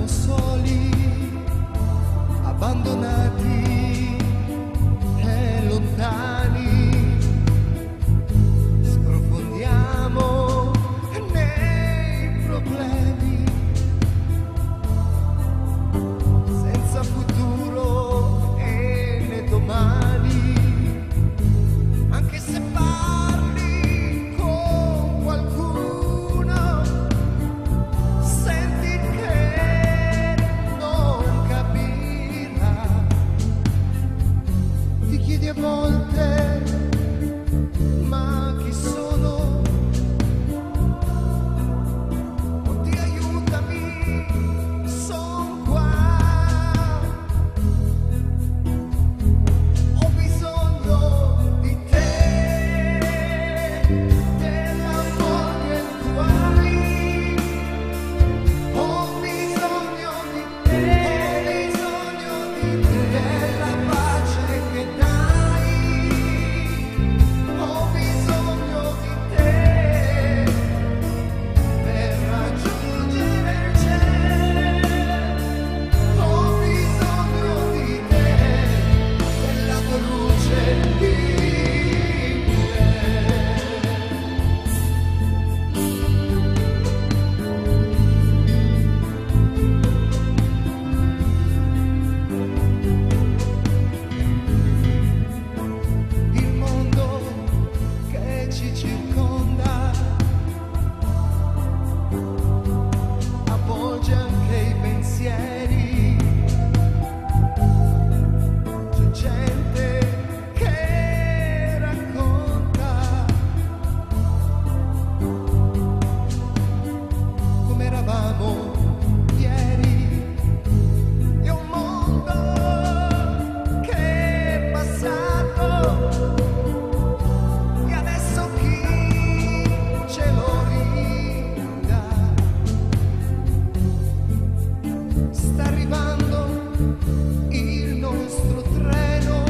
soli, abbandonati e lontani, sprofondiamo nei problemi, senza futuro e né domani, anche se parli con qualcuno, senti che non capirà, ti chiedi a volte ma chi sono, oddio aiutami, son qua, ho bisogno di te, dell'amore che tu hai, ho bisogno di te, della pace che dai, ho bisogno di te per raggiungere il cielo, ho bisogno di te, della tua luce in me. Il mondo che ci circonda avvolge anche i pensieri, c'è gente che racconta come eravamo ieri, è un mondo che è passato e adesso chi ce lo ridà? Sta arrivando il nostro treno,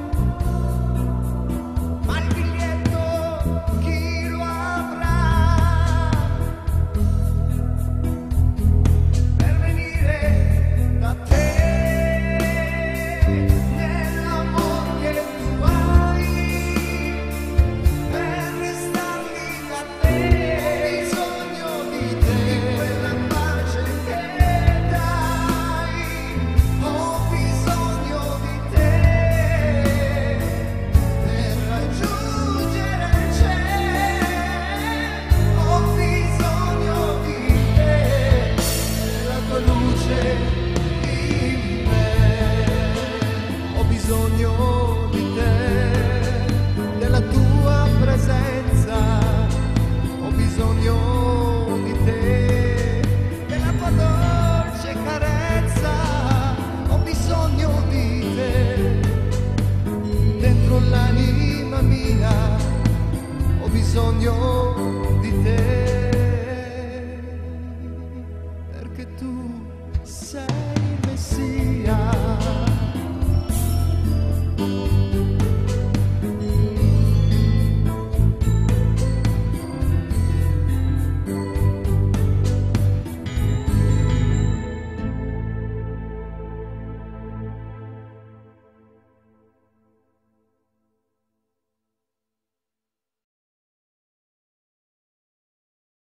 ma il biglietto chi lo avrà? Per venire da te, nell'amore che tu hai, per restare lì da te, ho bisogno di te, di quella pace che dai, ho bisogno di te per raggiungere il cielo, ho bisogno di te, della tua luce in me, ho bisogno di te, della tua presenza, ho bisogno di te, della tua dolce carezza, ho bisogno di te, dentro l'anima mia, ho bisogno di te, perché tu sei